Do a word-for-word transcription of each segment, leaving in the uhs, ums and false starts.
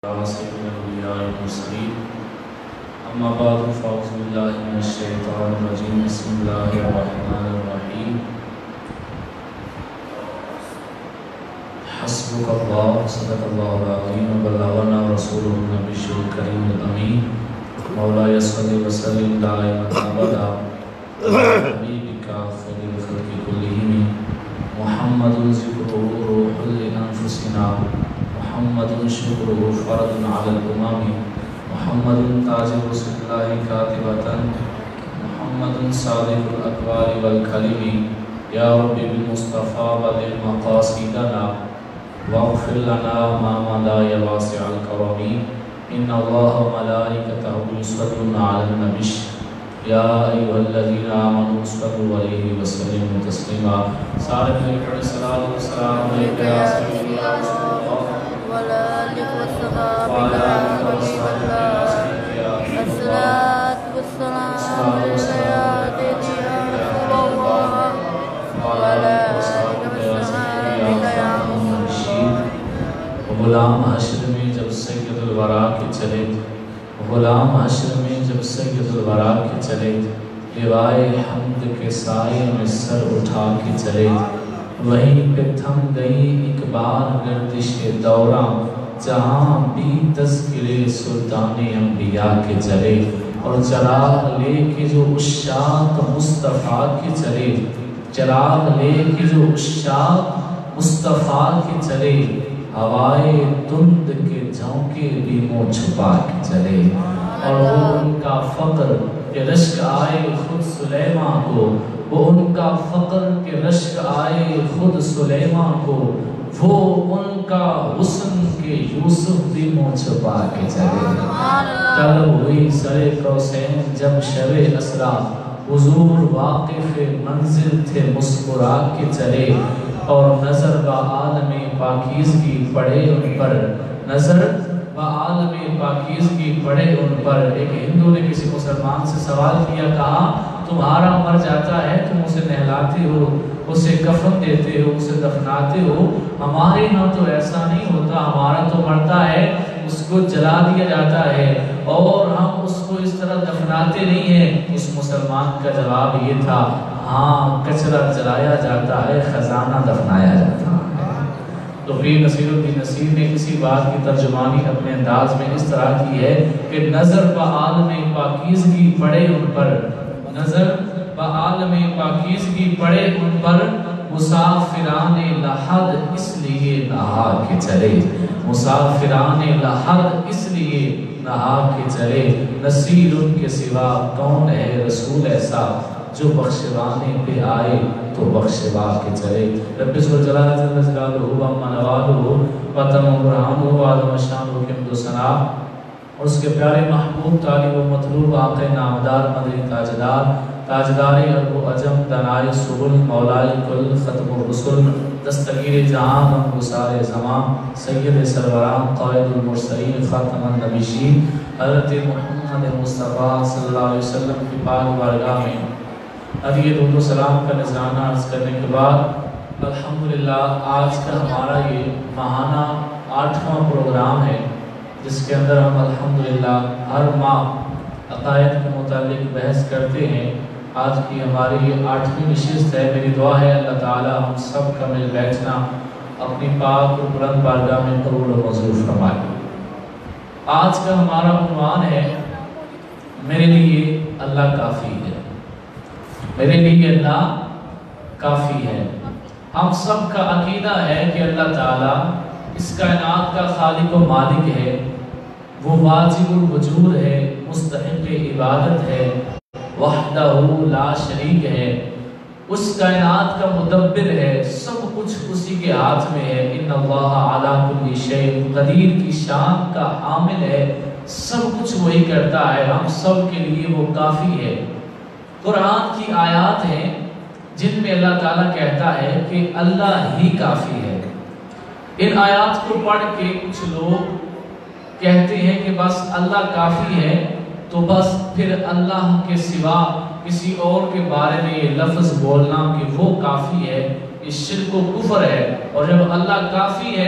سيد الأنبياء والمرسلين أما بعد فأعوذ بالله من الشيطان الرجيم بسم الله الرحمن الرحيم حسبك الله صدق الله العظيم وبلغنا رسوله النبي الكريم الأمين مولاي صل وسلم دائما أبدا على حبيبك خير الخلق كلهم محمد ذكره روح لأنفسنا محمد شکره فرد على الامام محمد تاج رسول الله كاتبة محمد صادق الاقوال والكلم يا رب بالمصطفى بلغ مقاصدنا واغفر لنا ما مضى يا واسع الكرم ان الله وملائكته يصلون على النبي يا ايها الذين امنوا صلوا عليه وسلموا تسليما سارے ملکر صلاۃ والسلام علیک یا سیدی یا رسول اللہ وعلى آله وصحبه الصلاة والسلام يا سيدي يا رسول الله وعلى آله وصحبه يا محمد غلام حشر میں جب سید الورا کے چلے غلام حشر میں جب سید الورا کے چلے لوائے حمد کے سائے میں سر اٹھا کے چلے وہیں پہ تھم گئی ایک بار گردش دوراں جہاں بھی تذکرے سلطان انبیاء کے چلے اور چراغ لے کے جو عشاق مصطفیٰ کے چلے چراغ لے کے جو عشاق مصطفیٰ کے چلے ہوائے دھند کے جھونکے بھی منہ چھپا کے چلے اور وہ ان کا فقر کہ رشک آئے خود سلیمان کو وہ ان کا فقر کہ رشک آئے خود سلیمان کو وہ ان کا حسن کے یوسف بھی منہ چھپا کے چلے طلب ہوئی سر کوسین جب شب اسرا حضور واقف منزل تھے مسکرا کے چلے اور نظر با عالم پاکیزگی پڑے ان پر نظر با عالم پاکیزگی پڑے ان پر ایک ہندو نے کسی مسلمان سے سوال کیا کہا تمہارا مر جاتا ہے تم اسے نہلاتے ہو اسے کفن دیتے ہو اسے دفناتے ہو ہمارے ہاں تو ایسا نہیں ہوتا ہمارا تو مرتا ہے اس کو جلا دیا جاتا ہے اور ہم اس کو اس طرح دفناتے نہیں ہیں اس مسلمان کا جواب یہ تھا ہاں کچرا جلایا جاتا ہے خزانہ دفنایا جاتا ہے تو پیر نصیر الدین نصیر نے کسی بات کی ترجمانی اپنے انداز میں اس طرح کی ہے کہ نظر با عالم پاکیزگی پڑے ان پر نظر با عالم پاکیزگی پڑے ان پر مسافران لحد اس لیے نہا کے چلے مسافران لحد اس لیے نہا کے چلے نصیر ان کے سوا کون ہے رسول ایسا جو بخشوانے پہ آئے تو بخشوا کے چلے رب سر جلالہ جل جلالہ وعما نوالہ وطم برہانہ وعظم شانہ حمد و ثنا اور اس کے پیارے محبوب طالب و مطلوب آقا نامدار مدنی تاجدار تاجدار عرب و عجم دنائے سبل مولائی کل ختم الرسل دستگیر جہاں من گسار زمان سید سروران قائد المرسلین خاتم النبیین حضرت محمد مصطفیٰ صلی اللہ علیہ وسلم کی پاک بارگاہ میں ادھیے درود و سلام کا نذرانہ عرض کرنے کے بعد الحمدللہ آج کا ہمارا یہ ماہانہ آٹھواں پروگرام ہے جس کے اندر ہم الحمدللہ ہر ماہ عقائد کے متعلق بحث کرتے ہیں آج کی ہماری یہ آٹھویں نشست ہے میری دعا ہے اللہ تعالی ہم سب کا مل بیٹھنا اپنی پاک اور بلند بارگاہ میں قبول و منظور فرمائے آج کا ہمارا عنوان ہے میرے لیے اللہ کافی ہے میرے لیے اللہ کافی ہے ہم سب کا عقیدہ ہے کہ اللہ تعالیٰ اس کائنات کا خالق و مالک ہے وہ واجب الوجود ہے مستحق عبادت ہے وحدہ لا شریک ہے اس کائنات کا مدبر ہے سب کچھ اسی کے ہاتھ میں ہے ان اللہ علی کل شیء قدیر کی شان کا حامل ہے سب کچھ وہی کرتا ہے ہم سب کے لیے وہ کافی ہے قرآن کی آیات ہیں جن میں اللہ تعالیٰ کہتا ہے کہ اللہ ہی کافی ہے ان آیات کو پڑھ کے کچھ لوگ کہتے ہیں کہ بس اللہ کافی ہے تو بس پھر اللہ کے سوا کسی اور کے بارے میں یہ لفظ بولنا کہ وہ کافی ہے یہ شرک و کفر ہے اور جب اللہ کافی ہے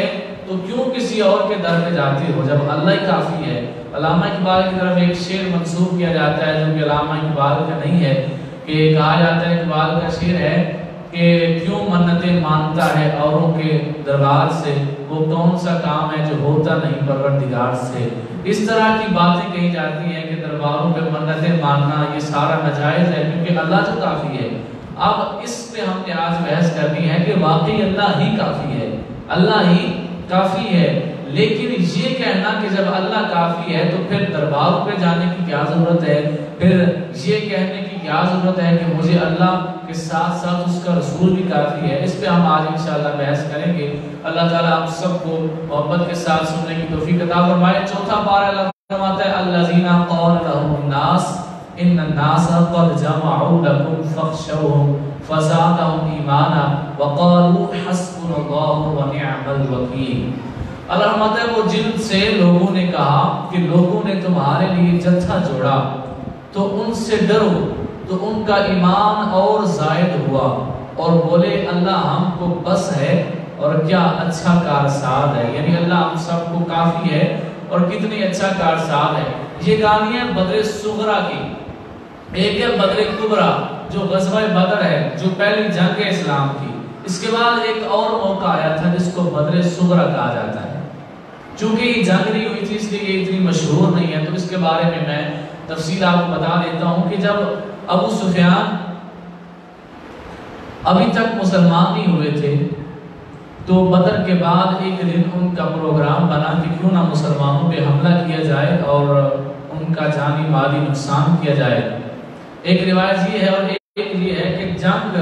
تو کیوں کسی اور کے در پہ جاتے ہو جب اللہ ہی کافی ہے؟ علامہ اقبال کی طرف ایک شعر منسوب کیا جاتا ہے جو کہ علامہ اقبال کا نہیں ہے، کہ کہا جاتا ہے اقبال کا شعر ہے کہ کیوں منتیں مانتا ہے اوروں کے دربار سے، وہ کون سا کام ہے جو ہوتا نہیں پروردگار سے۔ اس طرح کی باتیں کہی جاتی ہیں کہ درباروں پہ منتیں ماننا یہ سارا ناجائز ہے کیونکہ اللہ جو کافی ہے۔ اب اس پہ ہم نے آج بحث کرنی ہے کہ واقعی اللہ ہی کافی ہے، اللہ ہی کافی ہے، لیکن یہ کہنا کہ جب اللہ کافی ہے تو پھر درباروں پہ جانے کی کیا ضرورت ہے، پھر یہ کہنے کی کیا ضرورت ہے کہ مجھے اللہ کے ساتھ ساتھ اس کا رسول بھی کافی ہے۔ اس پہ ہم آج انشاءاللہ بحث کریں گے۔ اللہ تعالیٰ ہم سب کو محبت کے ساتھ سننے کی توفیق عطا فرمائے۔ چوتھا پارہ اللہ فرماتا ہے الذین قال لهم الناس ان الناس قد جمعوا لكم فاخشوهم فزادهم ایمانا وقالوا حسبنا اللہ ونعم الوکیل۔ اللہ فرماتا ہے وہ جن سے لوگوں نے کہا کہ لوگوں نے تمہارے لیے جتھا جوڑا تو ان سے ڈرو، تو ان کا ایمان اور زائد ہوا اور بولے اللہ ہم کو بس ہے اور کیا اچھا کارساز ہے، یعنی اللہ ہم سب کو کافی ہے اور کتنی اچھا کارساز ہے۔ یہ کہانی ہے بدر صغرا کی۔ ایک ہے بدر کبرا جو غزوہ بدر ہے، جو پہلی جنگ اسلام کی۔ اس کے بعد ایک اور موقع آیا تھا جس کو بدر صغرا کہا جاتا ہے۔ چونکہ یہ جنگ نہیں ہوئی تھی اس لیے یہ اتنی مشہور نہیں ہے، تو اس کے بارے میں میں تفصیل آپ کو بتا دیتا ہوں کہ جب ابو سفیان ابھی تک مسلمان نہیں ہوئے تھے تو بدر کے بعد ایک دن ان کا پروگرام بنا کہ کیوں نہ مسلمانوں پہ حملہ کیا جائے اور ان کا جانی مالی نقصان کیا جائے۔ ایک روایت یہ ہے اور ایک یہ ہے کہ جنگ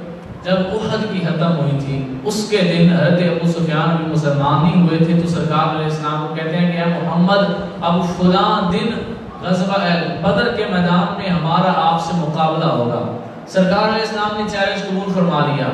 جب احد کی ختم ہوئی تھی اس کے دن حضرت ابو سفیان بھی مسلمان نہیں ہوئے تھے، تو سرکار علیہ السلام کو کہتے ہیں کہ اے محمد اب فلاں دن غزوہ بدر کے میدان میں ہمارا آپ سے مقابلہ ہوگا۔ سرکار علیہ السلام نے چیلنج قبول فرما لیا۔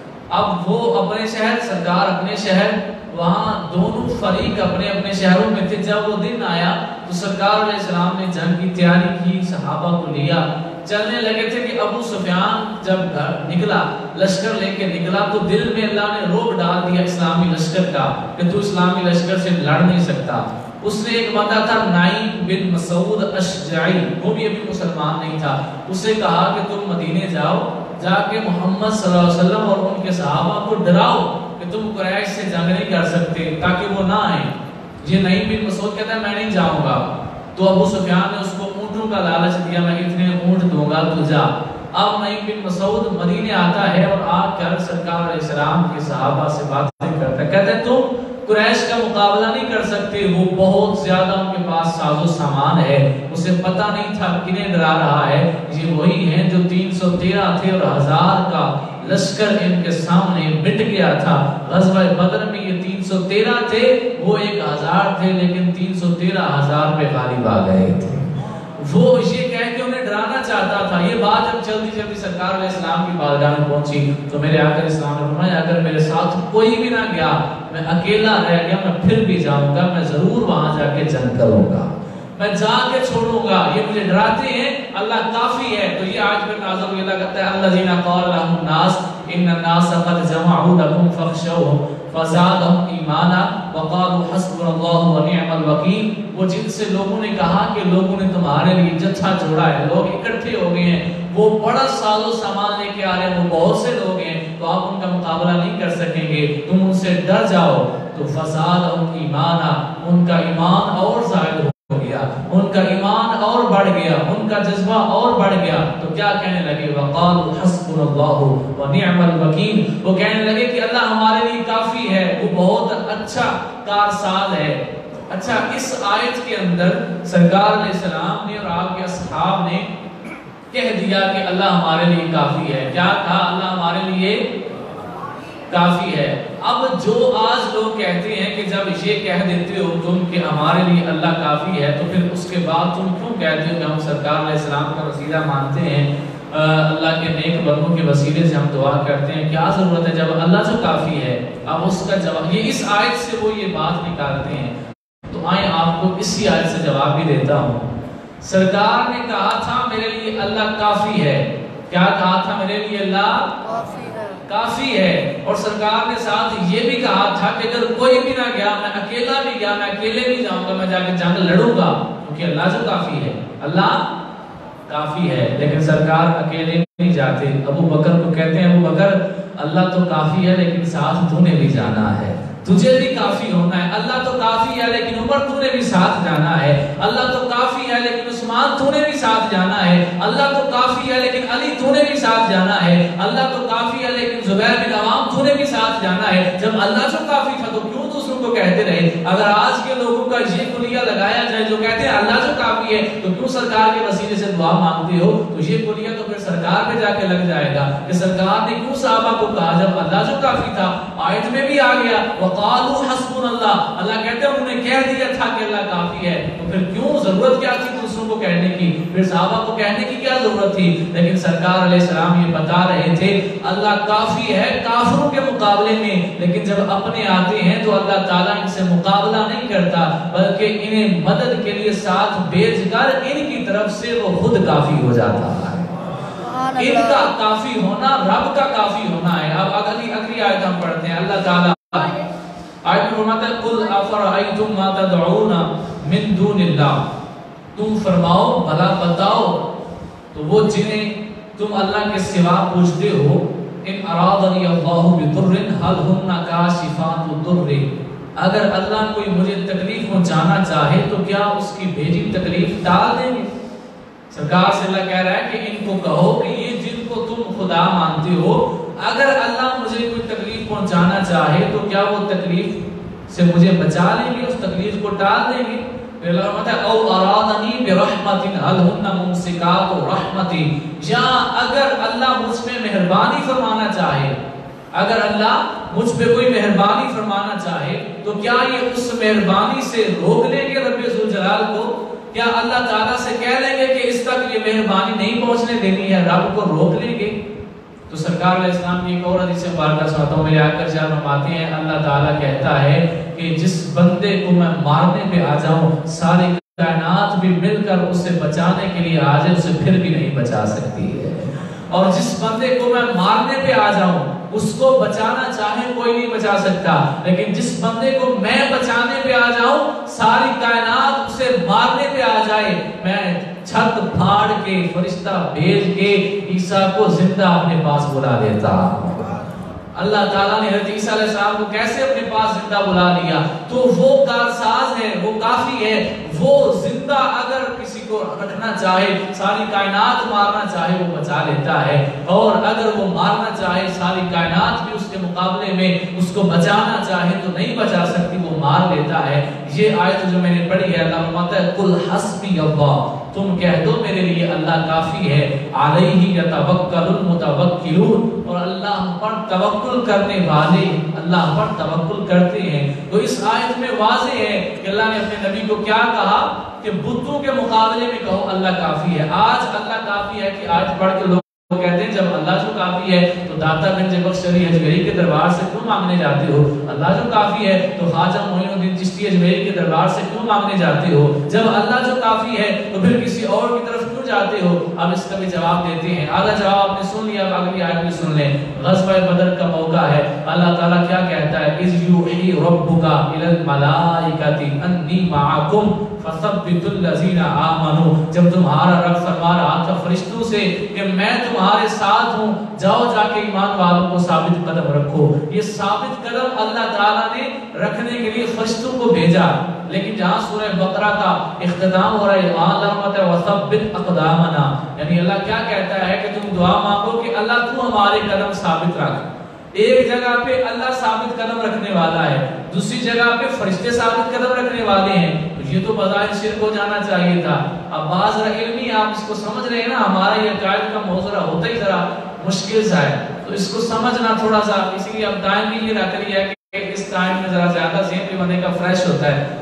اب وہ اپنے شہر، سرکار اپنے شہر، وہاں دونوں فریق اپنے اپنے شہروں میں تھے۔ جب وہ دن آیا تو سرکار علیہ السلام نے جنگ کی تیاری کی، صحابہ کو لیا، چلنے لگے تھے کہ ابو سفیان جب گھر نکلا، لشکر لے کے نکلا، تو دل میں اللہ نے روب ڈال دیا اسلامی لشکر کا کہ تو اسلامی لشکر سے لڑ نہیں سکتا۔ اس نے ایک بندہ تھا نائم بن مسعود اشجعی، وہ بھی ابھی مسلمان نہیں تھا، اسے کہا کہ تم مدینے جاؤ، جا کے محمد صلی اللہ علیہ وسلم اور ان کے صحابہ کو ڈراؤ کہ تم قریش سے جنگ نہیں کر سکتے تاکہ وہ نہ آئیں۔ یہ نائم بن مسعود کہتا ہے میں نہیں جاؤں گا، تو ابو سفیان نے اس کو اونٹوں کا لالچ دیا، میں اتنے اونٹ دوں گا تو جا۔ اب نائم بن مسعود مدینے آتا ہے اور آ کر سرکار علیہ السلام کے صحابہ سے باتیں کرتا ہے، کہتا ہے تم قریش کا مقابلہ نہیں کر سکتے، وہ بہت زیادہ ان کے پاس ساز و سامان ہے، اسے پتہ نہیں تھا کنہیں ڈرا رہا ہے، یہ وہی ہیں جو تین سو تیرہ تھے اور ہزار کا لشکر ان کے سامنے مٹ گیا تھا۔ غزوہ بدر میں یہ تین سو تیرہ تھے، وہ ایک ہزار تھے، لیکن تین سو تیرہ ہزار پہ غالب آ گئے تھے۔ وہ یہ کہہ کے انہیں ڈرانا چاہتا تھا۔ یہ بات جب جلدی جلدی سرکار علیہ السلام کی بارگاہ میں پہنچی تو میرے آقا اسلام نے فرمایا اگر میرے ساتھ کوئی بھی نہ گیا، میں اکیلا رہ گیا، میں پھر بھی جاؤں گا، میں ضرور وہاں جا کے جنگ کروں گا، میں جا کے چھوڑوں گا۔ یہ مجھے ڈراتے ہیں، اللہ کافی ہے۔ تو یہ آج پھر نازل ہوئی، اللہ کہتا ہے الذین قال لهم الناس ان الناس قد جمعوا لكم فاخشوهم فزادهم ایمانا وقالوا حسبنا اللہ ونعم الوکیل۔ وہ جن سے لوگوں نے کہا کہ لوگوں نے تمہارے لیے جتھا جوڑا ہے، لوگ اکٹھے ہو گئے ہیں، وہ بڑا ساز و سامان لے کے آ رہے ہیں، وہ بہت سے لوگ ہیں، تو آپ ان کا مقابلہ نہیں کر سکیں گے، تم ان سے ڈر جاؤ۔ تو فزادهم ایمانا، ان کا ایمان اور زائد ہو گیا، ان کا ایمان اور بڑھ گیا، ان کا جذبہ اور بڑھ گیا۔ تو کیا کہنے لگے؟ وقالوا حسبنا اللہ ونعم الوکیل۔ وہ کہنے لگے کہ اللہ ہمارے لیے کافی ہے، وہ بہت اچھا کارساز ہے۔ اچھا، اس آیت کے اندر سرکار علیہ السلام نے اور آپ کے اصحاب نے کہہ دیا کہ اللہ ہمارے لیے کافی ہے۔ کیا کہا؟ اللہ ہمارے لیے کافی ہے۔ اب جو آج لوگ کہتے ہیں کہ جب یہ کہہ دیتے ہو تم کہ ہمارے لیے اللہ کافی ہے، تو پھر اس کے بعد تم کیوں کہتے ہو کہ ہم سرکار علیہ السلام کا وسیلہ مانتے ہیں، اللہ کے نیک بندوں کے وسیلے سے ہم دعا کرتے ہیں، کیا ضرورت ہے جب اللہ جو کافی ہے؟ اب اس کا جواب یہ اس آیت سے وہ یہ بات نکالتے ہیں، تو آئیں آپ کو اسی آیت سے جواب بھی دیتا ہوں۔ سرکار نے کہا تھا میرے لیے اللہ کافی ہے۔ کیا کہا تھا؟ میرے لیے اللہ کافی ہے. اور سرکار نے ساتھ یہ بھی کہا تھا کہ اگر کوئی بھی نہ گیا میں اکیلا بھی گیا میں اکیلے بھی جاؤں گا, میں جا کے جنگ لڑوں گا, کیونکہ اللہ جو کافی ہے, اللہ کافی ہے. لیکن سرکار اکیلے نہیں جاتے. ابو بکر کو کہتے ہیں ابو بکر اللہ تو کافی ہے لیکن ساتھ تو نے بھی جانا ہے, تجھے بھی کافی ہونا ہے. اللہ تو کافی ہے لیکن عمر تو نے بھی ساتھ جانا ہے. اللہ تو کافی ہے لیکن عثمان تو نے بھی ساتھ جانا ہے. اللہ تو کافی ہے لیکن علی تو نے بھی ساتھ جانا ہے. اللہ تو کافی ہے لیکن زبیر بن عوام تو نے بھی ساتھ جانا ہے. جب اللہ جو کافی تھا تو کیوں دوسروں کو کہتے رہے؟ اگر آج کے لوگوں کا یہ کلیہ لگایا جائے جو کہتے ہیں اللہ جو کافی ہے تو کیوں سرکار کے وسیلے سے دعا مانگتے ہو, تو یہ کلیہ تو پھر سرکار پہ جا کے لگ جائے گا کہ سرکار نے کیوں صحابہ کو کہا جب اللہ جو کافی تھا. آیت میں بھی آ گیا وقالوا حسبنا اللہ, اللہ کہتے ہیں انہوں نے کہہ دیا تھا کہ اللہ کافی ہے, تو پھر کیوں ضرورت کیا تھی دوسروں کو کہنے کی؟ پھر صحابہ کو کہنے کی کیا ضرورت تھی؟ لیکن سرکار علیہ السلام یہ بتا رہے تھے اللہ کافی ہے کافروں کے مقابلے میں, لیکن جب اپنے آتے ہیں تو اللہ تعالیٰ ان سے مقابلہ نہیں کرتا بلکہ انہیں مدد کے لیے ساتھ بھیج کر ان کی طرف سے وہ خود کافی ہو جاتا ہے. ان کا کافی ہونا رب کا کافی ہونا ہے. اب اگلی اگلی آیت ہم پڑھتے ہیں. اللہ تعالیٰ آیت میں فرماتا ہے قل افرأیتم ما تدعون من دون اللہ, تم فرماؤ بھلا بتاؤ تو وہ جنہیں تم اللہ کے سوا پوچھتے ہو, ان ارادنی اللہ بضر هل هن کاشفات الضر, اگر اللہ کوئی مجھے تکلیف پہنچانا چاہے تو کیا اس کی بھیجی تکلیف ٹال دیں گے؟ سرکار سے اللہ کہہ رہا ہے کہ ان کو کہو کہ یہ جن کو تم خدا مانتے ہو اگر اللہ مجھے کوئی تکلیف پہنچانا چاہے تو کیا وہ تکلیف سے مجھے بچا لیں گے, اس تکلیف کو ٹال دیں گے؟ پھر اللہ فرماتا ہے او ارادنی برحمت هل هن ممسکات رحمتی, یا اگر اللہ مجھ پہ مہربانی فرمانا چاہے, اگر اللہ مجھ پہ کوئی مہربانی فرمانا چاہے تو کیا یہ اس مہربانی سے روک لیں گے رب ذوالجلال کو؟ کیا اللہ تعالیٰ سے کہہ لیں گے کہ اس تک یہ مہربانی نہیں پہنچنے دینی ہے, رب کو روک لیں گے؟ تو سرکار علیہ السلام کی ایک اور حدیث مبارکہ سناتا ہوں, میرے آقا ارشاد فرماتے ہیں اللہ تعالیٰ کہتا ہے کہ جس بندے کو میں مارنے پہ آ جاؤں ساری کائنات بھی مل کر اسے بچانے کے لیے آ جائے اسے پھر بھی نہیں بچا سکتی ہے, اور جس بندے کو میں مارنے پہ آ جاؤں اس کو بچانا چاہے کوئی نہیں بچا سکتا, لیکن جس بندے کو میں بچانے پہ آ جاؤں ساری کائنات اسے مارنے پہ آ جائے, میں چھت پھاڑ کے فرشتہ بھیج کے عیسیٰ کو زندہ اپنے پاس بلا لیتا. اللہ تعالیٰ نے حضرت عیسیٰ علیہ السلام کو کیسے اپنے پاس زندہ بلا لیا؟ تو وہ کارساز ہے, وہ کافی ہے, وہ زندہ اگر کسی کو رکھنا چاہے ساری کائنات مارنا چاہے وہ بچا لیتا ہے, اور اگر وہ مارنا چاہے ساری کائنات بھی اس کے مقابلے میں اس کو بچانا چاہے تو نہیں بچا سکتی, وہ مار لیتا ہے. یہ آیت جو میں نے پڑھی ہے اللہ فرماتا ہے قل حسبی اللہ, تم کہہ دو میرے لیے اللہ کافی ہے, علیہ یتوکل المتوکلون, اور اللہ پر توکل کرنے والے اللہ پر توکل کرتے ہیں. تو اس آیت میں واضح ہے کہ اللہ نے اپنے نبی کو کیا کہا کہ بتوں کے مقابلے میں کہو اللہ کافی ہے. آج اللہ کافی ہے کہ آیت پڑھ کے لوگ کہتے ہیں جب اللہ جو کافی ہے تو داتا گنج بخش علی اجمیری کے دربار سے کیوں مانگنے جاتے ہو؟ اللہ جو کافی ہے تو خواجہ معین الدین چشتی اجمیری کے دربار سے کیوں مانگنے جاتے ہو؟ جب اللہ جو کافی ہے تو پھر کسی اور کی طرف کیوں جاتے ہو؟ اب اس کا بھی جواب دیتے ہیں. آدھا جواب آپ نے سن لیا, اب اگلی آیت بھی سن لیں. غزوہ بدر کا موقع ہے, اللہ تعالیٰ کیا کہتا ہے اذ یوحی ربک الی الملائکۃ انی معکم فثبتوا الذین آمنوا, جب تمہارا رب فرما رہا تھا فرشتوں سے کہ میں تمہارے ساتھ ہوں, جاؤ جا کے ایمان والوں کو ثابت قدم رکھو. یہ ثابت قدم اللہ تعالیٰ نے رکھنے کے لیے فرشتوں کو بھیجا. لیکن جہاں سورہ بقرہ کا اختتام ہو رہا ہے اللہ فرماتا ہے وثبت اقدامنا, یعنی اللہ کیا کہتا ہے کہ تم دعا مانگو کہ اللہ تو ہمارے قدم ثابت رکھ. ایک جگہ پہ اللہ ثابت قدم رکھنے والا ہے, دوسری جگہ پہ فرشتے ثابت قدم رکھنے والے ہیں. تو یہ تو بظاہر شرک ہو جانا چاہیے تھا. اب بعض علمی آپ اس کو سمجھ رہے ہیں نا, ہمارا یہ عقائد کا موضوع ہوتا ہی ذرا مشکل سا ہے, تو اس کو سمجھنا تھوڑا سا, اسی لیے اب ٹائم بھی یہ رکھ لیا کہ اس ٹائم میں ذرا زیادہ ذہن بھی بندے کا فریش ہوتا ہے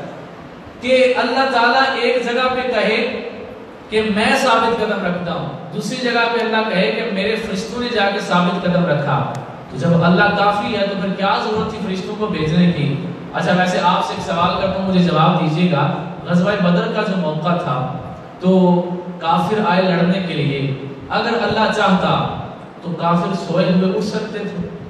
کہ اللہ تعالیٰ ایک جگہ پہ کہے کہ میں ثابت قدم رکھتا ہوں, دوسری جگہ پہ اللہ کہے کہ میرے فرشتوں نے جا کے ثابت قدم رکھا. تو جب اللہ کافی ہے تو پھر کیا ضرورت تھی فرشتوں کو بھیجنے کی؟ اچھا ویسے آپ سے ایک سوال کرتا ہوں, مجھے جواب دیجیے گا. غزوہ بدر کا جو موقع تھا تو کافر آئے لڑنے کے لیے, اگر اللہ چاہتا تو کافر سوئے ہوئے اٹھ سکتے تھے,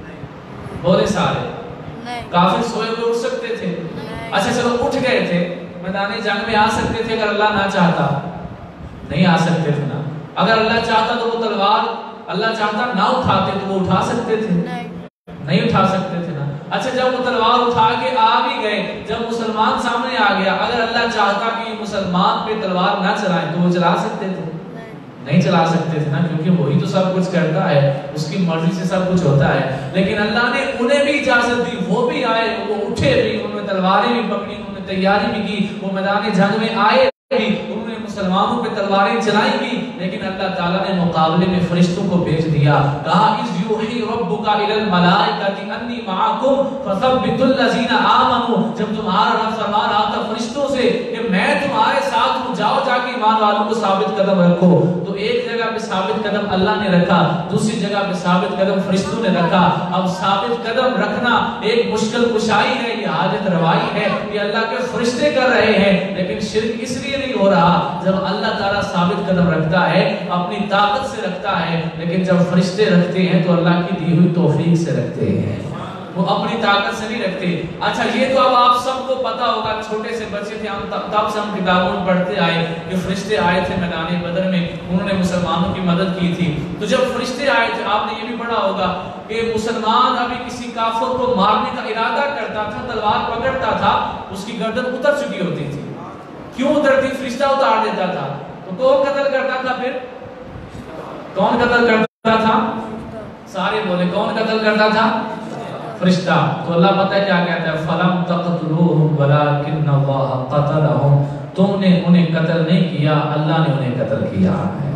बोले सारे नहीं काफिर सोए हुए उठ सकते थे? नहीं अच्छा चलो उठ गए थे, मैदान जंग में आ सकते थे अगर अल्लाह ना चाहता? नहीं आ सकते थे ना। अगर अल्लाह चाहता तो वो तलवार अल्लाह चाहता ना उठाते तो वो उठा सकते थे? नहीं नहीं उठा सकते थे ना। अच्छा जब वो तलवार उठा के आ भी गए, जब मुसलमान सामने आ गया, अगर अल्लाह चाहता कि मुसलमान पे तलवार ना चलाएं तो वो चला सकते थे? नहीं चला सकते थे ना, क्योंकि वही तो सब कुछ करता है, उसकी मर्जी से सब कुछ होता है। लेकिन अल्लाह ने उन्हें भी इजाजत दी, वो भी आए, वो उठे भी, उन्होंने तलवारें भी पकड़ी, उन्होंने तैयारी भी की, वो मैदान जंग में आए भी, उन्होंने मुसलमानों पे तलवारें चलाई भी। लेकिन अल्लाह ताला ने मुकाबले में फरिश्तों को भेज दिया, कहा इज़ यूही रब्बुका इलल मलाइकति अन्नी मअकुम फसब्बितुल लज़ीना आमनू। जब तुम्हारा रब फरमा रहा था फरिश्तों से कि मैं तुम्हारे साथ हूं, जाओ जाके ईमान वालों को साबित कदम रखो, तो एक जगह पे साबित कदम अल्लाह ने रखा, दूसरी जगह पे साबित कदम फरिश्तों ने रखा। अब साबित कदम रखना एक मुश्किल कुशाई है, ये हाजत रवाई है, ये अल्लाह के फरिश्ते कर रहे हैं। लेकिन शिर्क इसलिए नहीं हो रहा, जब अल्लाह ताला साबित कदम रखता है अपनी ताकत से रखता है, लेकिन जब फरिश्ते रखते हैं तो अल्लाह की दी हुई तौफीक से रखते हैं, वो अपनी ताकत से नहीं रखते। अच्छा ये तो अब आप सबको पता होगा, छोटे से बच्चे थे हम तब तब से हम किताबों में पढ़ते आए कि फरिश्ते आए थे मैदान बदर में, उन्होंने मुसलमानों की मदद की थी। तो जब फरिश्ते आए थे, आपने ये भी पढ़ा होगा कि मुसलमान अभी किसी काफिर को मारने का इरादा करता था, तलवार पकड़ता था, उसकी गर्दन उतर चुकी होती थी। क्यों उतरती? फरिश्ता उतार देता था। तो कौन कत्ल करता था? फिर कौन कत्ल करता था? सारे बोले कौन कत्ल करता था? फरिश्ता। तो अल्लाह पता है क्या कहता है, फलम तक़तलूहुम वलाकिन्नल्लाह क़तलहुम, तुमने उन्हें कत्ल नहीं किया, अल्लाह ने उन्हें कत्ल किया है।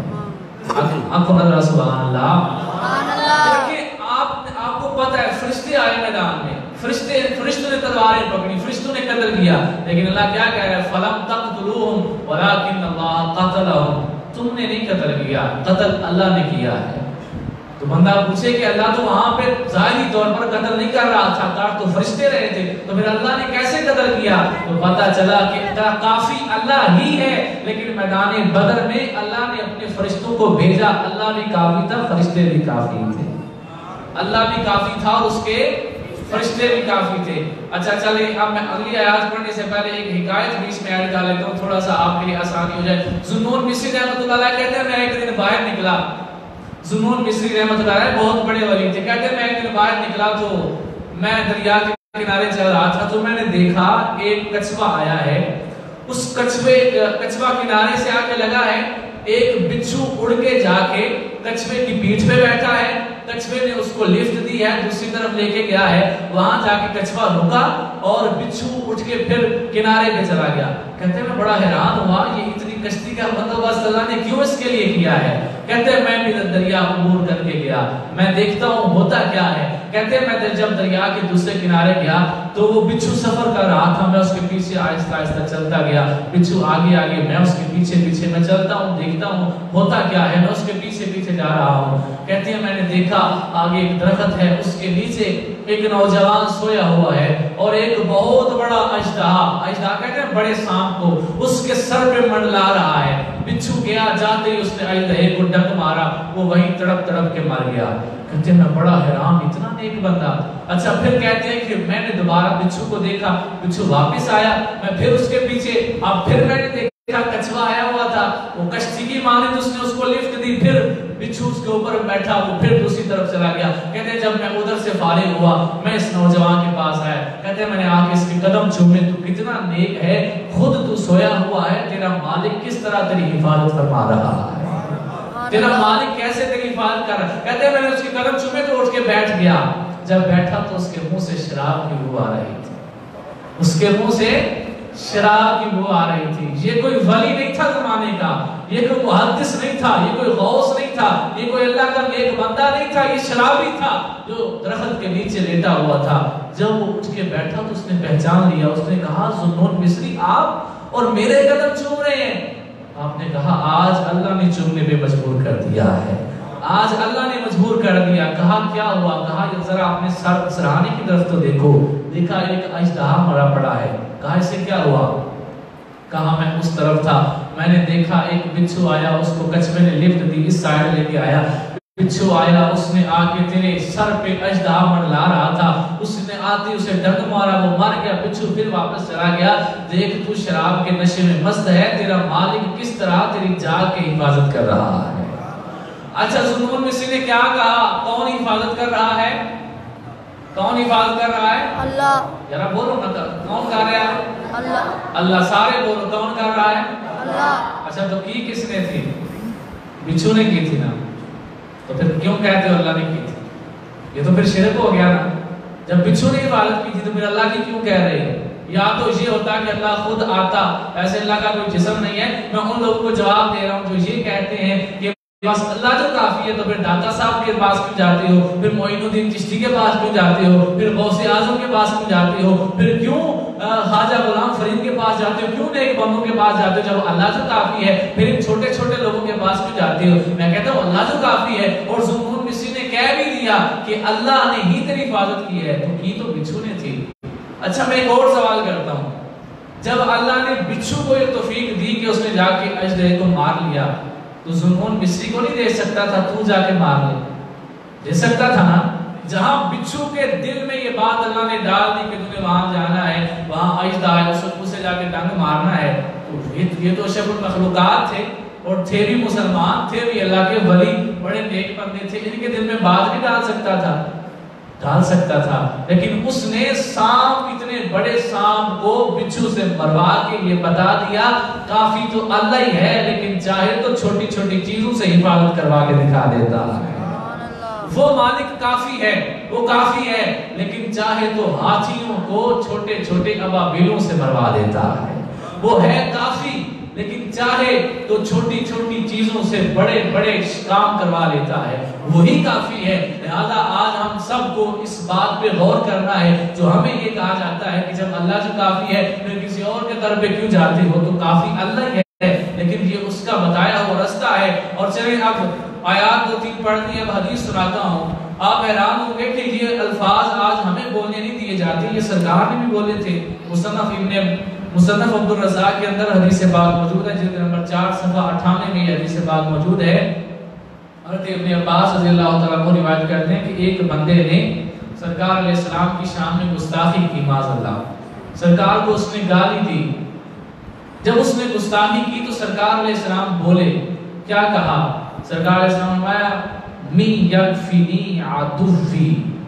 आंखों नजर सुभान अल्लाह। देखिए आप आपको पता है फरिश्ते आए मैदान में, फरिश्ते फरिश्तों ने तलवारें पकड़ी, फरिश्तों ने कत्ल किया, लेकिन अल्लाह क्या कह रहा है, फलम तक़तलूहुम वलाकिन्नल्लाह क़तलहुम, तुमने नहीं कत्ल किया, कत्ल अल्लाह ने किया है। तो बंदा पूछे कि अल्लाह तो वहां पे ज़ाहिरी तौर पर कत्ल नहीं कर रहा था, कार तो फरिश्ते रहे थे, तो फिर अल्लाह ने कैसे कत्ल किया? तो पता चला कि काफी अल्लाह ही है, लेकिन मैदान बदर में अल्लाह ने अपने फरिश्तों को भेजा। अल्लाह भी काफी था, फरिश्ते भी काफी थे, अल्लाह भी काफी था और उसके फरिश्ते भी काफी थे। अच्छा चले अब मैं अगली आयत पढ़ने से पहले एक हिकायत बीच में ऐड कर लेता हूँ, थोड़ा सा आपके लिए आसानी हो जाए। ज़ुन्नून मिस्री रहमतुल्लाह अलैह कहते हैं मैं एक दिन बाहर निकला, ज़ुन्नून मिस्री रहमतुल्लाह अलैह बहुत बड़े वली थे, कहते हैं मैं एक दिन बाहर निकला तो मैं दरिया के किनारे चल रहा था, तो मैंने देखा एक कछुआ आया है, उस कछुए कछुआ किनारे से आके लगा है, एक बिच्छू उड़ के जाके कछुए की पीठ पे बैठा है, कछुए ने उसको लिफ्ट दी है, दूसरी तरफ लेके गया है, वहां जाके कछुआ रुका और बिच्छू उठ के फिर किनारे पे चला गया। कहते हैं मैं बड़ा हैरान हुआ, ये इतनी कश्ती का बंदोबस्त अल्लाह ने क्यों इसके लिए किया है? कहते हैं मैं भी दरिया अबूर करके गया, मैं देखता हूँ होता क्या है। कहते हैं मैं जब दरिया के दूसरे किनारे गया तो वो बिच्छू सफर कर रहा था, मैं उसके पीछे आहिस्ता आहिस्ता चलता गया, बिच्छू आगे आगे, मैं उसके पीछे पीछे, मैं चलता हूँ देखता हूँ होता क्या है, मैं उसके पीछे पीछे जा रहा हूँ। कहते हैं मैंने देखा आगे एक दरख्त है, उसके नीचे एक नौजवान सोया हुआ है और एक बहुत बड़ा अजदहा, अजदहा कहते हैं बड़े सांप को, उसके सर पे मंडला रहा है। बिच्छू गया, जाते ही उसने अजदहे को डंक मारा, वो वहीं तड़प तड़प के मर गया। कहते हैं मैं बड़ा हैरान, इतना नेक बंदा। अच्छा फिर कहते हैं कि मैंने दोबारा बिच्छू को देखा, बिच्छू वापस आया, मैं फिर उसके पीछे, अब फिर मैंने देखा कछुआ आया हुआ था, वो कश्ती की माने उसने उसको लिफ्ट दी, फिर बिच्छू उसके ऊपर बैठा, वो फिर दूसरी तरफ चला गया। कहते हैं जब मैं उधर से फारिग हुआ, मैं इस नौजवान के पास आया, कहते हैं मैंने आके इसके कदम चूमे, तू कितना नेक है, खुद तू सोया हुआ है, तेरा मालिक किस तरह तेरी हिफाजत फरमा रहा है, तेरा मालिक कैसे तेरी हिफाजत कर रहा है। कहते हैं मैंने उसके कदम चूमे तो उठ के बैठ गया, जब बैठा तो उसके मुंह से शराब की बू आ रही थी, उसके मुंह से शराब की बू आ रही थी। ये कोई वली नहीं था जमाने का, ये कोई मुहद्दिस नहीं था, ये कोई गौस नहीं था, ये कोई अल्लाह का नेक बंदा नहीं था, ये शराबी था जो दरख्त के नीचे लेटा हुआ था। जब वो उठ के बैठा तो उसने पहचान लिया, उसने कहा ज़ुन्नून मिस्री आप और मेरे कदम चूम रहे हैं। आपने कहा आज अल्लाह ने चूमने पे मजबूर कर दिया है, आज अल्लाह ने मजबूर कर दिया। कहा क्या हुआ? कहा जरा अपने सर सराहने की तरफ तो देखो, देखा एक अजदहा मरा पड़ा है। कहा इससे क्या हुआ? कहा मैं उस तरफ था, मैंने देखा एक बिच्छू आया, उसको कछुए ने लिफ्ट दी, इस साइड लेके आया, बिच्छू आया, उसने आके तेरे सर पे अजदा मंडला रहा था, उसने आते उसे डंक मारा, वो मर गया, बिच्छू फिर वापस चला गया। देख तू शराब के नशे में मस्त है, तेरा मालिक किस तरह तेरी जाग के हिफाजत कर रहा है। अच्छा, ज़ुन्नुन मिस्री ने क्या कहा? कौन हिफाजत कर रहा है? कौन हिफाजत कर रहा है? अल्लाह। जरा बोलो ना, कौन कर रहा है? अल्लाह। अल्लाह। सारे बोलो, कौन कर रहा है? अल्लाह। अच्छा, तो की किसने थी? बिच्छू ने की थी ना, तो फिर क्यों कहते हो अल्लाह ने की थी? ये तो फिर शिरक हो गया ना। जब बिच्छू ने इबादत की थी तो फिर अल्लाह की क्यों कह रहे हैं? या तो ये होता कि अल्लाह खुद आता, ऐसे अल्लाह का कोई जिस्म नहीं है। मैं उन लोगों को जवाब दे रहा हूँ जो ये कहते हैं कि बस अल्लाह जो काफी है, तो फिर दाता साहब के पास क्यों जाते हो? फिर मोइनुद्दीन चिश्ती के पास क्यों जाते हो? फिर गौसे आजम के पास क्यों जाते हो? फिर क्यों ख्वाजा गुलाम फरीद के पास जाते हो? क्यों नेक बंदों के पास जाते हो? जब अल्लाह जो काफी है, फिर इन छोटे छोटे लोगों के पास क्यों जाते हो? मैं कहता हूँ अल्लाह जो काफी है। और ज़ुन्नुन मिस्री ने कह भी दिया कि अल्लाह ने ही तेरी हिफाजत की है, तो की तो बिच्छू ने थी। अच्छा, मैं एक और सवाल करता हूँ, जब अल्लाह ने बिच्छू को ये तौफीक दी कि उसने जाके अजदह को मार लिया, तो ज़ुन्नुन मिस्री को नहीं दे सकता था तू जाके मार ले? दे सकता था ना। जहां बिच्छू के दिल में ये बात अल्लाह ने डाल दी कि तुम्हें वहां जाना है, वहां अजदा है, उसे जाके डंग मारना है, तो ये, ये तो अशरफुल मखलूकात थे और थे भी मुसलमान, थे भी अल्लाह के वली, बड़े नेक बंदे थे, इनके दिल में बात भी डाल सकता था, डाल सकता था। लेकिन उसने सांप, इतने बड़े सांप को बिच्छू से मरवा के ये बता दिया काफी तो अल्लाह ही है, लेकिन चाहे तो छोटी छोटी चीजों से हिफाजत करवा के दिखा देता है। वो मालिक काफी है, वो काफी है, लेकिन चाहे तो हाथियों को छोटे छोटे अबाबिलों से मरवा देता है। वो है काफी, लेकिन चाहे तो छोटी छोटी चीजों से बड़े बड़े काम करवा लेता है, वही काफी है। लिहाजा आज हम सबको इस बात पे गौर करना है, जो हमें ये कहा जाता है कि जब अल्लाह जो काफी है फिर किसी और के तरफ पे क्यों जाते हो? तो काफी अल्लाह ही है, लेकिन ये उसका बताया हुआ रास्ता है। और चलिए अब आयात दो तीन पढ़नी, अब हदीस सुनाता हूँ। आप हैरान होंगे कि ये अल्फाज आज हमें बोलने नहीं दिए जाते, ये सरकार ने भी बोले थे। मुसन्नफ इब्ने मुसन्नफ अब्दुल रज़्ज़ाक़ के अंदर हदीस पाक मौजूद है, जिल्द नंबर चार सफ़ा अट्ठानवे में ये हदीस पाक मौजूद है। हज़रत इब्ने अब्बास रज़ियल्लाहु तआला अन्हु रिवायत करते हैं कि एक बंदे ने सरकार अलैहिस्सलाम की शान में गुस्ताखी की, माज़अल्लाह, सरकार को उसने गाली दी। जब उसने गुस्ताखी की तो सरकार अलैहिस्सलाम बोले, क्या कहा? सरकार अलैहिस्सलाम ने फरमाया, मी यकफिनी अदुव्वी,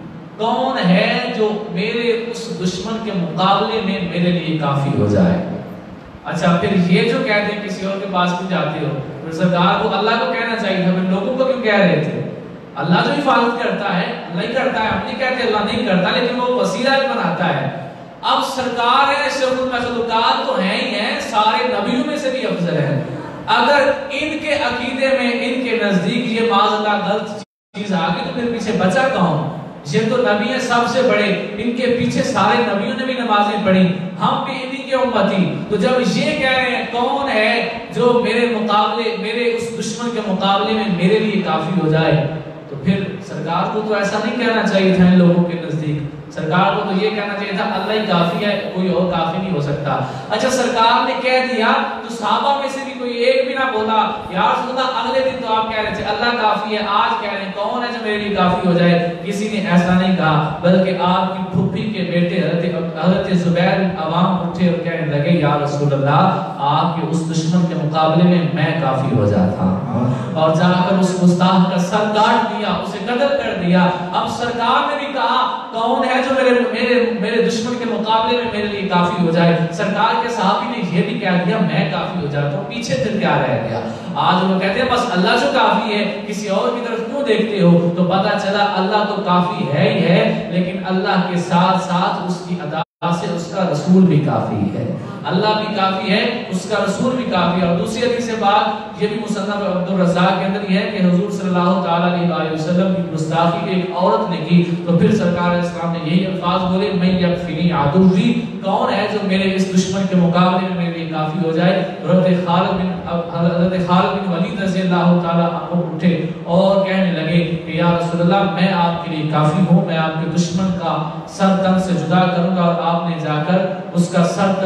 कौन है जो मेरे उस दुश्मन के मुकाबले में मेरे लिए काफी हो जाए। अच्छा, फिर ये जो कहते हैं किसी और के पास क्यों जाते हो? फिर सरकार को अल्लाह को कहना चाहिए था, फिर लोगों को क्यों कह रहे थे? अल्लाह जो हिफाजत करता है अल्लाह ही करता है, हम नहीं कहते अल्लाह नहीं करता, लेकिन वो वसीला भी बनाता है। अब सरकार है, अशरफुल मखलूकात तो है ही है, सारे नबियों में से भी अफजल है। अगर इनके अकीदे में, इनके नजदीक ये माज़अल्लाह गलत चीज आ गई, तो फिर पीछे बचा कौन? ये तो नबी है सबसे बड़े, इनके पीछे सारे नबियों ने भी नमाजें पढ़ी, हम भी इन्हीं के उम्मती। तो जब ये कह रहे हैं कौन है जो मेरे मुकाबले, मेरे उस दुश्मन के मुकाबले में मेरे लिए काफी हो जाए, तो फिर सरकार को तो ऐसा नहीं कहना चाहिए था इन लोगों के नजदीक। सरकार को तो ये कहना चाहिए था अल्लाह ही काफी है, कोई और काफी नहीं हो सकता। अच्छा, सरकार ने कह दिया तो सहाबा में से भी कोई एक भी ना बोला, यार रसूलल्लाह अगले दिन तो आप कह रहे थे अल्लाह काफी है, आज कह रहे हैं कौन है जो मेरे लिए काफी हो जाए? किसी ने ऐसा नहीं कहा, बल्कि आपकी फूफी के बेटे हजरत हजरत जुबैर बिन अवाम उठे और कहने लगे, या रसूलल्लाह आपके उस दुश्मन के मुकाबले में मैं काफी हो जाता हूं। और जाकर उस गुस्ताख का सर काट दिया, उसे कत्ल कर दिया। अब सरकार ने भी कहा कौन है जो मेरे मेरे मेरे दुश्मन के मुकाबले में मेरे लिए काफी हो जाए? सरकार के सहाबी ने यह भी कह दिया मैं काफी हो जाता हूं, पीछे फिर क्या रह गया? आज लोग कहते हैं बस अल्लाह जो काफी है, किसी और की तरफ क्यों देखते हो? तो पता चला अल्लाह तो काफी है ही है, लेकिन अल्लाह के साथ साथ उसकी अदा से उसका रसूल भी काफी है। अल्लाह भी काफी है, उसका रसूल भी काफी है। और दूसरी हदीस से बात ये भी मुसन्नफ अब्दुल रज़्ज़ाक़ के अंदर यह है कि हुजूर सल्लल्लाहु तआला अलैहि वसल्लम की गुस्ताखी एक औरत ने की, तो फिर सरकार इस्लाम ने यही अल्फाज बोले, मैं यकफिनी अदुव्वी, कौन है जो मेरे इस दुश्मन के मुकाबले में मेरे लिए काफी हो जाए? हज़रत खालिद बिन हज़रत खालिद बिन वलीद रज़ियल्लाहु तआला अन्हु उठे और कहने लगे कि या रसूलल्लाह मैं आपके लिए काफी हूं, मैं आपके दुश्मन का सर तन से जुदा करूंगा और आपने जाकर उसका सर तन से जुदा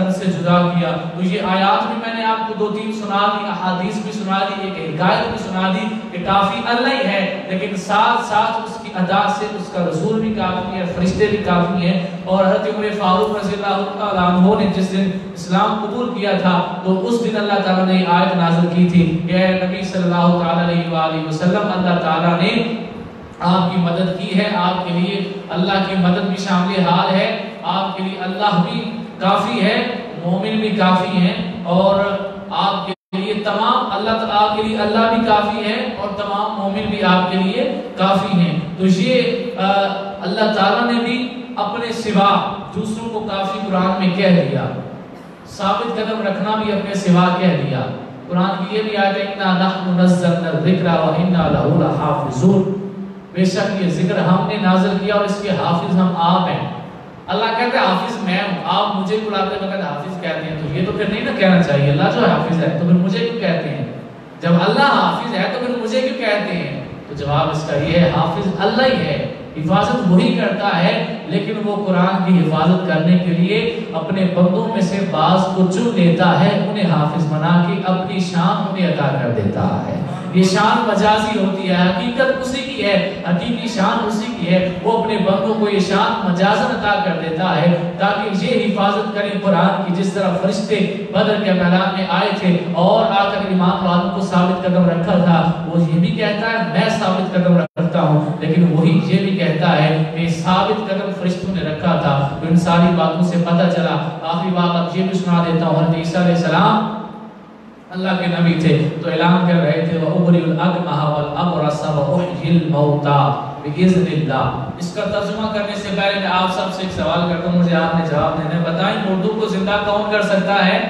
جدا کیا. تو یہ آیات بھی میں نے آپ کو دو تین سنا دی, احادیث بھی سنا دی, ایک حکایت بھی سنا دی کہ کافی اللہ ہی ہے, لیکن ساتھ ساتھ اس کی ادا سے اس کا رسول بھی کافی ہے, فرشتے بھی کافی ہیں. اور حضرت عمر فاروق رضی اللہ تعالیٰ عنہ نے جس دن اسلام قبول کیا تھا تو اس دن اللہ تعالیٰ نے آیت نازل کی تھی کہ اے نبی صلی اللہ تعالیٰ علیہ وآلہ وسلم, اللہ تعالیٰ نے آپ کی مدد کی ہے, آپ کے لیے اللہ کی مدد بھی شامل حال ہے, آپ کے لیے اللہ بھی کافی ہے, مومن بھی کافی ہیں, اور آپ کے لیے تمام اللہ تعالیٰ کے لیے اللہ بھی کافی ہے اور تمام مومن بھی آپ کے لیے کافی ہیں. تو یہ اللہ تعالیٰ نے بھی اپنے سوا دوسروں کو کافی قرآن میں کہہ دیا, ثابت قدم رکھنا بھی اپنے سوا کہہ دیا. قرآن کی یہ بھی آیت ہے اِنَّا نَحْنُ نَزَّلْنَا الذِّكْرَ وَإِنَّا لَهُ لَحَافِظُونَ, بے شک یہ ذکر ہم نے نازل کیا اور اس کے حافظ ہم آپ ہیں. اللہ کہتا ہے حافظ میں ہوں, آپ مجھے بلاتے وقت حافظ کہتے ہیں, تو یہ تو پھر نہیں نہ کہنا چاہیے اللہ جو حافظ ہے تو پھر مجھے کیوں کہتے ہیں؟ جب اللہ حافظ ہے تو پھر مجھے کیوں کہتے ہیں؟ تو جواب اس کا یہ ہے, حافظ اللہ ہی ہے, حفاظت وہی کرتا ہے, لیکن وہ قرآن کی حفاظت کرنے کے لیے اپنے بندوں میں سے بعض کو چن لیتا ہے, انہیں حافظ بنا کے اپنی شان انہیں عطا کر دیتا ہے. یہ شان مجازی ہوتی ہے, حقیقت اسی کی ہے, حقیقی شان اسی کی ہے. وہ اپنے بندوں کو یہ شان مجازن عطا کر دیتا ہے تاکہ یہ حفاظت کریں قرآن کی, جس طرح فرشتے بدر کے میدان میں آئے تھے اور آ کر ایمان والوں کو ثابت قدم رکھا تھا. وہ یہ بھی کہتا ہے میں ثابت قدم رکھتا ہوں, لیکن وہی یہ بھی کہتا ہے کہ ثابت قدم فرشتوں نے رکھا تھا. تو ان ساری باتوں سے پتہ چلا. آخری بات اب یہ بھی سنا دیتا ہوں, حضرت عیسیٰ علیہ السلام اللہ کے نبی تھے تو اعلان کر رہے تھے وَأُبْرِئُ الْأَكْمَحَ وَالْأَبْرَصَ وَأُحْيِي الْمَوْتَى بِإِذْنِ اللَّهِ. اس کا ترجمہ کرنے سے پہلے میں آپ سب سے ایک سوال کرتا ہوں, مجھے آپ نے جواب دینا. بتائیں اردو کو زندہ کون کر سکتا ہے؟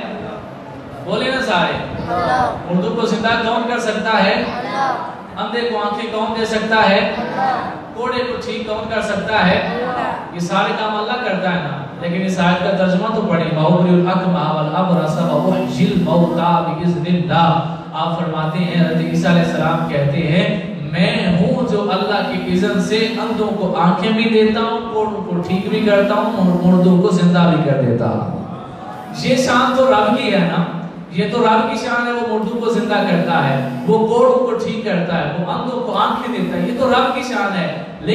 بولے نا سارے, اردو کو زندہ کون کر سکتا ہے؟ اندھے کو آنکھیں کون دے سکتا ہے؟ کوڑے کو ٹھیک کون کر سکتا ہے؟ یہ سارے کام اللہ کرتا ہے نا. لیکن اس آیت کا ترجمہ تو پڑھیں وَأُبْرِئُ الْأَكْمَحَ وَالْأَبْرَصَ وَأُحْيِي الْمَوْتَى بِإِذْنِ اللَّهِ. آپ فرماتے ہیں, حضرت عیسیٰ علیہ السلام کہتے ہیں میں ہوں جو اللہ کی اذن سے اندھوں کو آنکھیں بھی دیتا ہوں, کوڑوں کو ٹھیک بھی کرتا ہوں اور مردوں کو زندہ بھی کر دیتا ہوں. یہ شان تو رب کی ہے نا, یہ تو رب کی شان ہے. وہ مردوں کو زندہ کرتا ہے, وہ کوڑوں کو ٹھیک کرتا ہے, وہ اندھوں کو آنکھیں دیتا ہے, یہ تو رب کی شان ہے.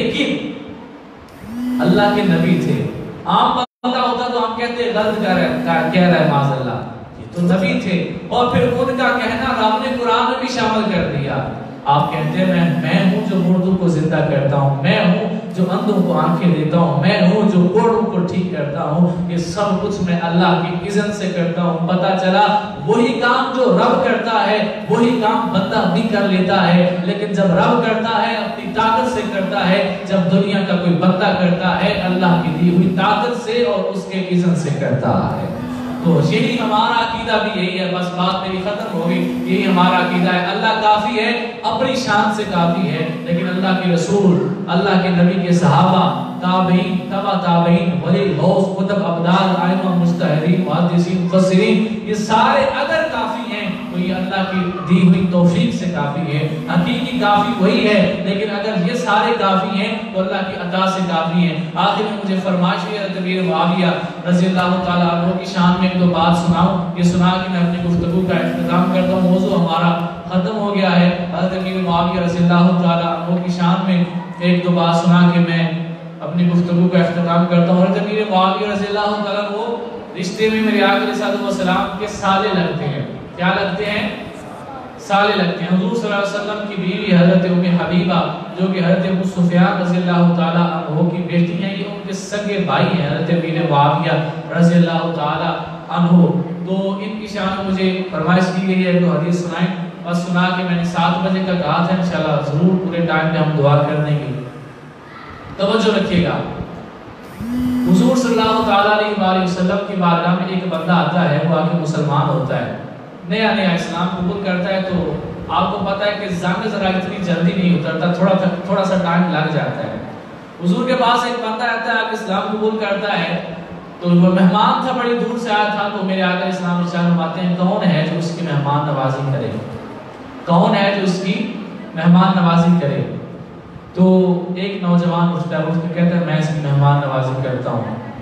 لیکن اللہ کے نبی تھے, عام بندہ ہوتا تو ہم کہتے غلط کہہ رہا ہے معاذ اللہ, یہ تو نبی تھے اور پھر ان کا کہنا رب نے قرآن میں بھی شامل کر دیا. آپ کہتے ہیں میں میں ہوں جو مردوں کو زندہ کرتا ہوں, میں ہوں جو اندھوں کو آنکھیں دیتا ہوں, میں ہوں جو کوڑوں کو ٹھیک کرتا ہوں. یہ سب کچھ میں اللہ کی اذن سے کرتا ہوں. پتہ چلا وہی کام جو رب کرتا ہے وہی کام بندہ بھی کر لیتا ہے, لیکن جب رب کرتا ہے اپنی طاقت سے کرتا ہے, جب دنیا کا کوئی بندہ کرتا ہے اللہ کی دی ہوئی طاقت سے اور اس کے اذن سے کرتا ہے. تو یہی ہمارا عقیدہ بھی یہی ہے. بس بات میری ختم ہوگی. یہی ہمارا عقیدہ ہے, اللہ کافی ہے, اپنی شان سے کافی ہے, لیکن اللہ کے رسول, اللہ کے نبی کے صحابہ, تابعین, تبع تابعین, ولی غوث, قطب, ابدال, ائمہ, مجتہدین, محدثین, مفسرین, یہ سارے اگر کافی ہیں تو یہ اللہ کی دی ہوئی توفیق سے کافی ہے. حقیقی کافی وہی ہے, لیکن اگر یہ سارے کافی ہیں تو اللہ کی عطا سے کافی ہیں. آخر میں مجھے فرمائش ہے حضرت امیر معاویہ رضی اللہ تعالیٰ عنہ کی شان میں ایک دو بات سناؤں. یہ سنا کہ میں اپنی گفتگو کا اختتام کرتا ہوں. موضوع ہمارا ختم ہو گیا ہے. حضرت امیر معاویہ رضی اللہ تعالیٰ عنہ کی شان میں ایک دو بات سنا کے میں اپنی گفتگو کا اختتام کرتا ہوں. حضرت امیر معاویہ رضی اللہ تعالیٰ عنہ رشتے میں میرے آقا علیہ السلام کے سالے لگتے ہیں. کیا لگتے ہیں؟ سالے لگتے ہیں. حضور صلی اللہ علیہ وسلم کی بیوی حضرت ام حبیبہ جو کہ حضرت ابو سفیان رضی اللہ تعالیٰ عنہ کی بیٹی ہیں, یہ ان کے سگے بھائی ہیں حضرت امیر معاویہ رضی اللہ تعالیٰ عنہ. تو ان کی شان مجھے فرمائش کی گئی ہے تو حدیث سنائیں. بس سنا کہ میں نے سات بجے کا کہا تھا, انشاءاللہ ضرور پورے ٹائم پہ ہم دعا کر دیں گے. توجہ رکھیے گا. حضور صلی اللہ تعالیٰ علیہ وسلم کی بارگاہ میں ایک بندہ آتا ہے, وہ آگے مسلمان ہوتا ہے, نیا نیا اسلام قبول کرتا ہے. تو آپ کو پتا ہے کہ زنگ ذرا اتنی جلدی نہیں اترتا, تھوڑا تھوڑا سا ٹائم لگ جاتا ہے. حضور کے پاس ایک بندہ آتا ہے, آگے اسلام قبول کرتا ہے. تو وہ مہمان تھا, بڑی دور سے آیا تھا. تو میرے آگے اسلام ارشاد فرماتے ہیں کون ہے جو اس کی مہمان نوازی کرے, کون ہے جو اس کی مہمان نوازی کرے. تو ایک نوجوان اٹھتا ہے, اٹھ کے کہتا ہے میں اس کی مہمان نوازی کرتا ہوں.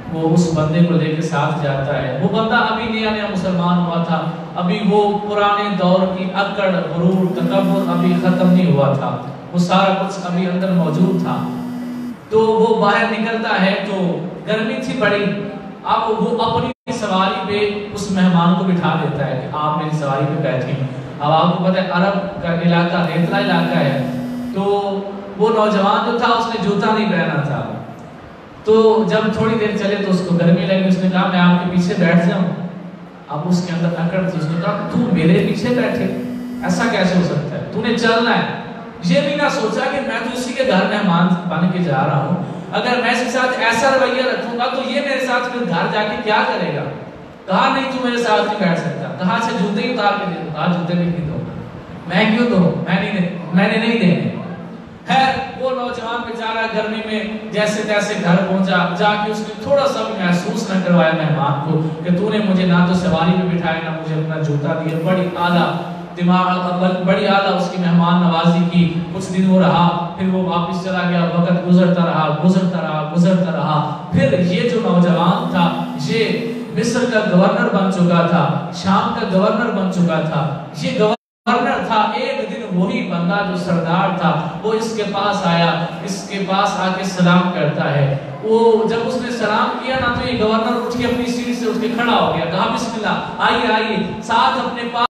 وہ اس بندے کو لے کے ساتھ جاتا ہے. وہ بندہ ابھی نیا نیا مسلمان ہوا تھا, ابھی وہ پرانے دور کی اکڑ, غرور, تکبر ابھی ختم نہیں ہوا تھا, وہ سارا کچھ ابھی اندر موجود تھا. تو وہ باہر نکلتا ہے تو گرمی تھی بڑی. اب وہ اپنی سواری پہ اس مہمان کو بٹھا دیتا ہے کہ آپ میری سواری پہ بیٹھیں. اب آپ کو پتہ ہے عرب کا علاقہ ریتلا علاقہ ہے, تو وہ نوجوان جو تھا اس نے جوتا نہیں پہنا تھا. تو جب تھوڑی دیر چلے تو اس کو گرمی لگی, اس نے کہا میں آپ کے پیچھے بیٹھ جاؤں. اب اس کے اندر اکڑ تھی, اس نے کہا تو میرے پیچھے بیٹھے, ایسا کیسے ہو سکتا ہے, تو نے چلنا ہے. یہ بھی نہ سوچا کہ میں تو اسی کے گھر مہمان بن کے جا رہا ہوں, اگر میں اس کے ساتھ ایسا رویہ رکھوں گا تو یہ میرے ساتھ پھر گھر جا کے کیا کرے گا. کہا نہیں تو میرے ساتھ نہیں بیٹھ سکتا. کہا اچھا جوتے ہی اتار کے دے دو. کہا جوتے بھی نہیں دو, میں کیوں دوں, میں نہیں میں نے نہیں دینے. خیر وہ نوجوان بیچارہ گرمی میں جیسے تیسے گھر پہنچا, جا کے اس نے تھوڑا سا بھی محسوس نہ کروایا مہمان کو کہ تو نے مجھے نہ تو سواری پہ بٹھایا نہ مجھے اپنا جوتا دیا. بڑی اعلیٰ دماغ, بڑی اعلیٰ اس کی مہمان نوازی کی. کچھ دن وہ رہا, پھر وہ واپس چلا گیا. وقت گزرتا رہا گزرتا رہا گزرتا رہا پھر یہ جو نوجوان تھا یہ مصر کا گورنر بن چکا تھا, شام کا گورنر بن چکا تھا. یہ گورنر تھا. ایک دن وہی بندہ جو سردار تھا وہ اس کے پاس آیا, اس کے پاس آ کے سلام کرتا ہے. وہ جب اس نے سلام کیا نا تو یہ گورنر اٹھ کے اپنی سیٹ سے اٹھ کے کھڑا ہو گیا. کہا بسم اللہ, آئیے آئیے, ساتھ اپنے پاس